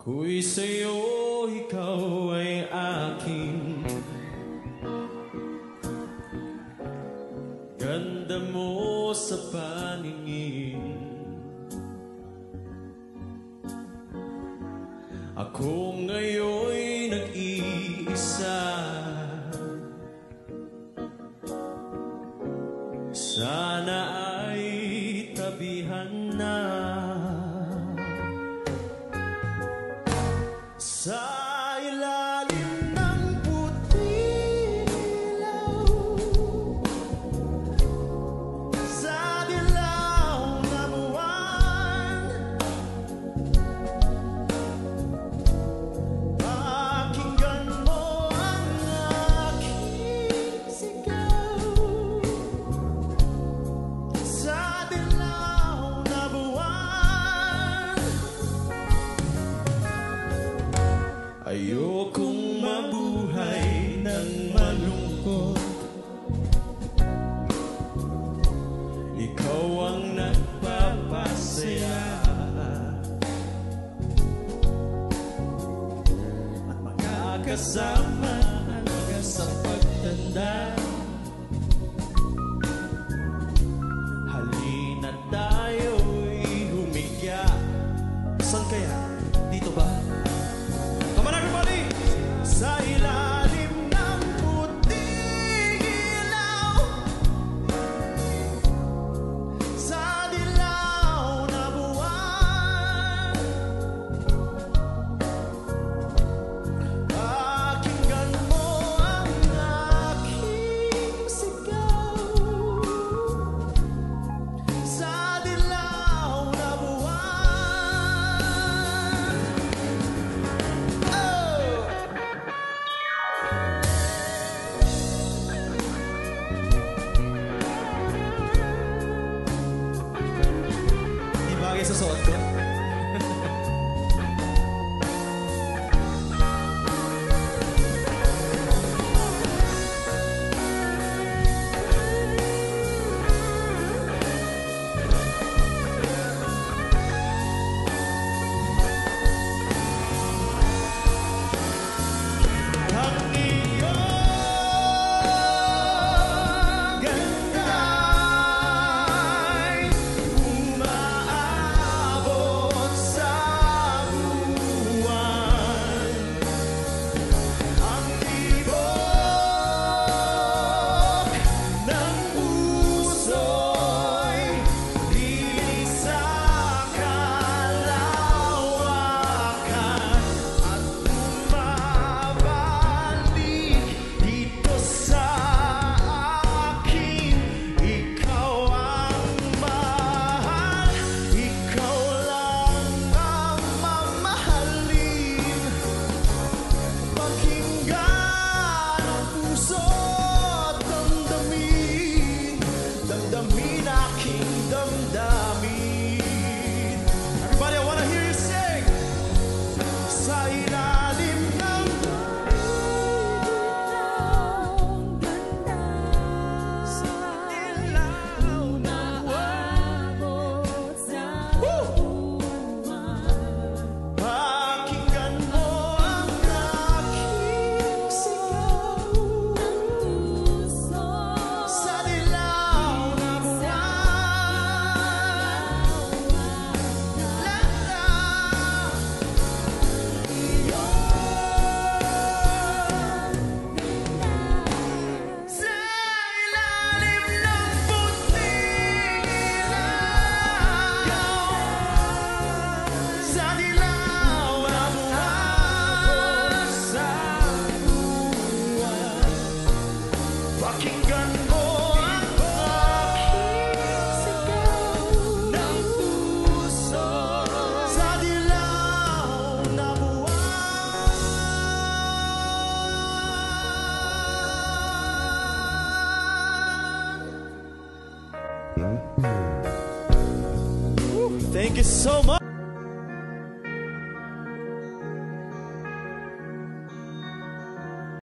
Ako'y sa'yo, ikaw ay akin. Ganda mo sa paningin. Ako ngayon'y nag-iisa. Sana ay tabihan na. Sa ilalim ng puting ilaw, sa dilaw na buwan, pakinggan mo ang aking sigaw. Sa dilaw na buwan, ayokong mabuhay ng malungkot. Ikaw ang nagpapasaya at makakasama hanggang sa pagtanda. Halina tayo'y humigya. Saan kaya? Dito ba? Come on everybody! Sa ilalim ng puting ilaw, sa dilaw na buwan, pakinggan mo ang aking sigaw. Sa dilaw na buwan, di bagay sa suot ko. Ang iyong ganda'y umaabot sa buwan. Ang tibok ng puso'y lilig sa kalawakan at bumabalik dito sa akin. Ikaw ang mahal, ikaw lang ang mamahalin. Pakinggan ang puso't damdamin, damdamin aking damdamin. Everybody, I wanna hear you sing. Sa ilalim ng dilaw na pakinggan mo ang aking sigaw. Sa dilaw na sa ilalim ng puting ilaw, sa dilaw na buwan, sa buwan, pakinggan mo ang aking sigaw ng puso. Sa dilaw na buwan. Thank you so much.